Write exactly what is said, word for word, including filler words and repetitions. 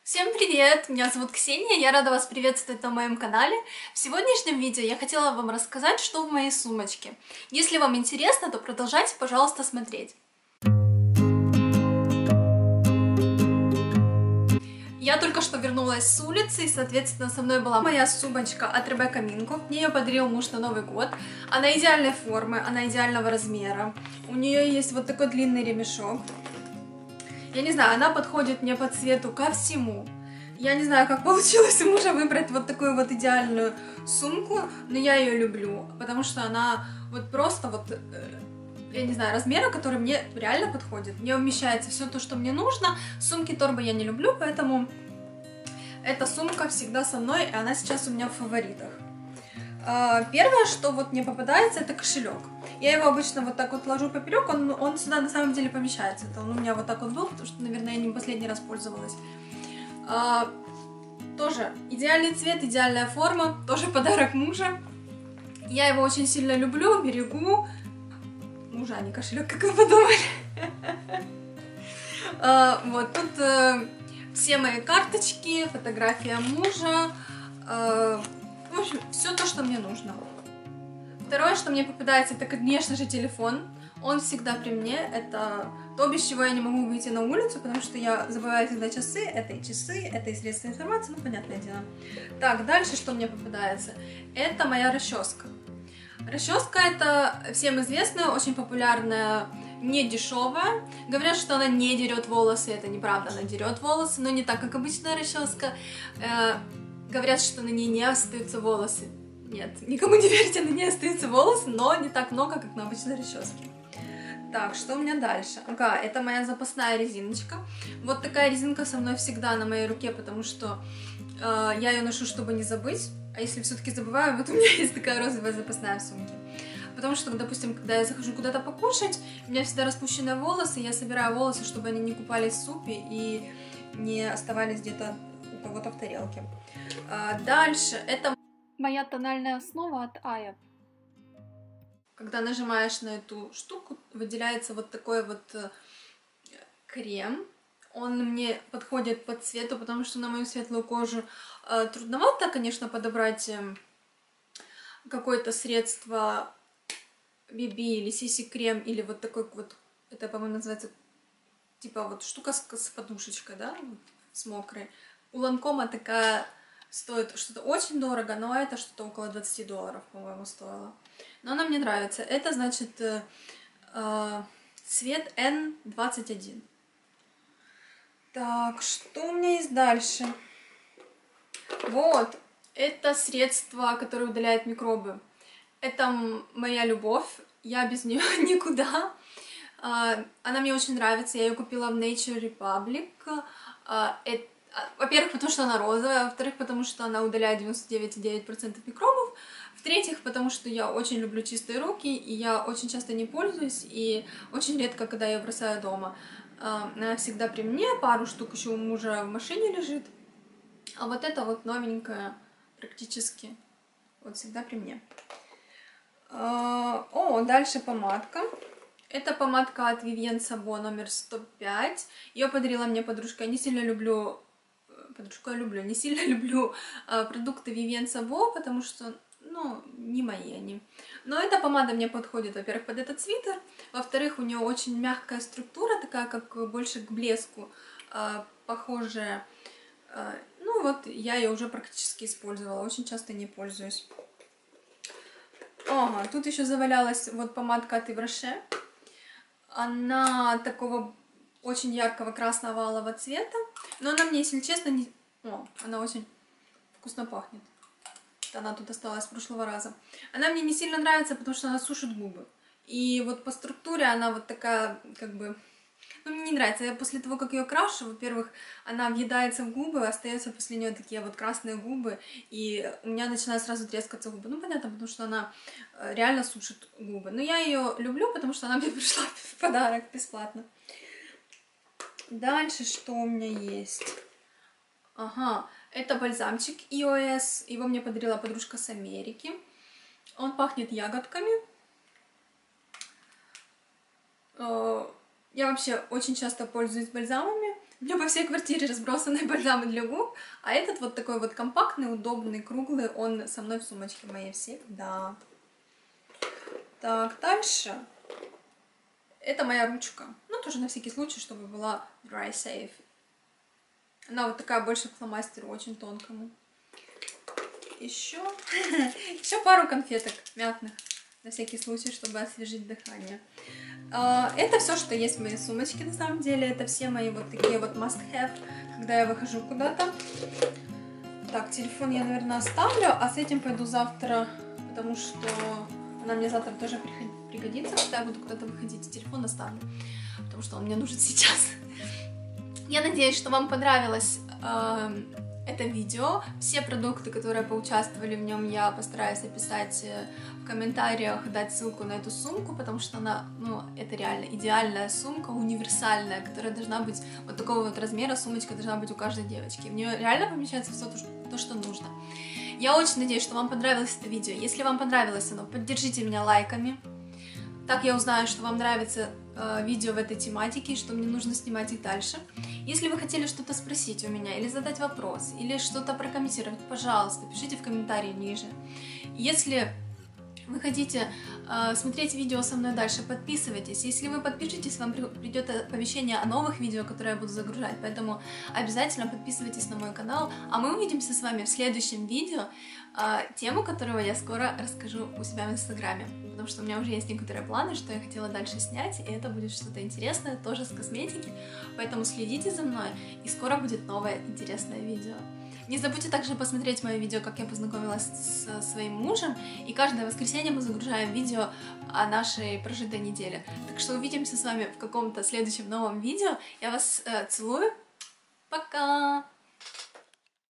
Всем привет! Меня зовут Ксения, я рада вас приветствовать на моем канале. В сегодняшнем видео я хотела вам рассказать, что в моей сумочке. Если вам интересно, то продолжайте, пожалуйста, смотреть. Я только что вернулась с улицы, и, соответственно, со мной была моя сумочка от Ребекка Минко. Мне ее подарил муж на Новый год. Она идеальной формы, она идеального размера. У нее есть вот такой длинный ремешок. Я не знаю, она подходит мне по цвету ко всему. Я не знаю, как получилось у мужа выбрать вот такую вот идеальную сумку, но я ее люблю, потому что она вот просто вот, я не знаю, размера, который мне реально подходит. В нее вмещается все то, что мне нужно. Сумки-торбы я не люблю, поэтому эта сумка всегда со мной, и она сейчас у меня в фаворитах. Первое, что вот мне попадается, это кошелек. Я его обычно вот так вот ложу поперек, он, он сюда на самом деле помещается. Это он у меня вот так вот был, потому что, наверное, я не последний раз пользовалась. А, тоже идеальный цвет, идеальная форма, тоже подарок мужа. Я его очень сильно люблю, берегу. Мужа, а не кошелек, как вы подумали. а, вот тут а, все мои карточки, фотография мужа. А, в общем, все то, что мне нужно. Второе, что мне попадается, это, конечно же, телефон. Он всегда при мне. Это то, без чего я не могу выйти на улицу, потому что я забываю всегда часы. Это и часы, это и средства информации, ну, понятное дело. Так, дальше что мне попадается? Это моя расческа. Расческа это всем известная, очень популярная, не дешевая. Говорят, что она не дерет волосы, это неправда, она дерет волосы, но не так, как обычная расческа. Э, говорят, что на ней не остаются волосы. Нет, никому не верьте, на ней остаются волосы, но не так много, как на обычной расческе. Так, что у меня дальше? Ага, это моя запасная резиночка. Вот такая резинка со мной всегда на моей руке, потому что э, я ее ношу, чтобы не забыть. А если все-таки забываю, вот у меня есть такая розовая запасная в сумке. Потому что, допустим, когда я захожу куда-то покушать, у меня всегда распущенные волосы, я собираю волосы, чтобы они не купались в супе и не оставались где-то у кого-то в тарелке. А, дальше, это моя тональная основа от Ая. Когда нажимаешь на эту штуку, выделяется вот такой вот крем. Он мне подходит по цвету, потому что на мою светлую кожу э, трудновато, конечно, подобрать э, какое-то средство би би или си си крем, или вот такой вот, это, по-моему, называется, типа вот штука с, с подушечкой, да, вот, с мокрой. У Ланкома такая стоит что-то очень дорого, но это что-то около двадцати долларов, по-моему, стоило. Но она мне нравится. Это, значит, э, э, цвет эн двадцать один. Так, что у меня есть дальше? Вот, это средство, которое удаляет микробы. Это моя любовь, я без нее никуда. Она мне очень нравится, я ее купила в Nature Republic. Во-первых, потому что она розовая, во-вторых, потому что она удаляет девяносто девять целых девять десятых процента микробов, в-третьих, потому что я очень люблю чистые руки, и я очень часто не пользуюсь, и очень редко, когда я бросаю дома. Она всегда при мне, пару штук еще у мужа в машине лежит, а вот это вот новенькая практически вот всегда при мне. О, дальше помадка. Это помадка от Vivienne Sabo номер сто пять. Ее подарила мне подружка. Я не сильно люблю... Подружку я люблю. Не сильно люблю продукты Vivienne Sabo, потому что, ну, не мои они. Но эта помада мне подходит, во-первых, под этот свитер. Во-вторых, у нее очень мягкая структура, такая, как больше к блеску, похожая. Ну вот, я ее уже практически использовала. Очень часто не пользуюсь. Ага, тут еще завалялась вот помадка от Yves Rocher. Она такого очень яркого красного алого цвета. Но она мне, если честно, не... О, она очень вкусно пахнет. Она тут осталась с прошлого раза. Она мне не сильно нравится, потому что она сушит губы. И вот по структуре она вот такая, как бы... Ну, мне не нравится. Я после того, как ее крашу, во-первых, она въедается в губы, остаются после нее такие вот красные губы, и у меня начинают сразу трескаться губы. Ну, понятно, потому что она реально сушит губы. Но я ее люблю, потому что она мне пришла в подарок бесплатно. Дальше что у меня есть? Ага, это бальзамчик и о эс. Его мне подарила подружка с Америки. Он пахнет ягодками. Я вообще очень часто пользуюсь бальзамами. У меня по всей квартире разбросаны бальзамы для губ, а этот вот такой вот компактный, удобный, круглый, он со мной в сумочке моей всегда. Так, дальше. Это моя ручка. Ну, тоже на всякий случай, чтобы была dry safe. Она вот такая больше к фломастеру, очень тонкому. Еще, еще пару конфеток мятных, на всякий случай, чтобы освежить дыхание. Это все, что есть в моей сумочке, на самом деле. Это все мои вот такие вот must-have, когда я выхожу куда-то. Так, телефон я, наверное, оставлю, а с этим пойду завтра, потому что она мне завтра тоже пригодится, когда я буду куда-то выходить. Телефон оставлю, потому что он мне нужен сейчас. Я надеюсь, что вам понравилось э, это видео. Все продукты, которые поучаствовали в нем, я постараюсь описать в комментариях, дать ссылку на эту сумку, потому что она, ну, это реально идеальная сумка, универсальная, которая должна быть вот такого вот размера, сумочка должна быть у каждой девочки. В нее реально помещается все то, что, то, что нужно. Я очень надеюсь, что вам понравилось это видео. Если вам понравилось оно, поддержите меня лайками. Так я узнаю, что вам нравится э, видео в этой тематике, и что мне нужно снимать их дальше. Если вы хотели что-то спросить у меня, или задать вопрос, или что-то прокомментировать, пожалуйста, пишите в комментарии ниже. Если вы хотите э, смотреть видео со мной дальше, подписывайтесь. Если вы подпишетесь, вам придет оповещение о новых видео, которые я буду загружать. Поэтому обязательно подписывайтесь на мой канал. А мы увидимся с вами в следующем видео, э, тему которого я скоро расскажу у себя в инстаграме. Потому что у меня уже есть некоторые планы, что я хотела дальше снять, и это будет что-то интересное, тоже с косметики. Поэтому следите за мной, и скоро будет новое интересное видео. Не забудьте также посмотреть мое видео, как я познакомилась со своим мужем, и каждое воскресенье мы загружаем видео о нашей прожитой неделе. Так что увидимся с вами в каком-то следующем новом видео. Я вас э, целую. Пока!